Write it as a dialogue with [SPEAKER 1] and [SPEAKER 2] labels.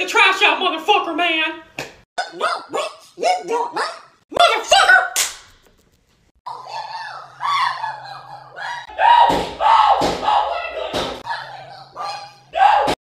[SPEAKER 1] the trash out, motherfucker, man!
[SPEAKER 2] No, bitch, you do it, man.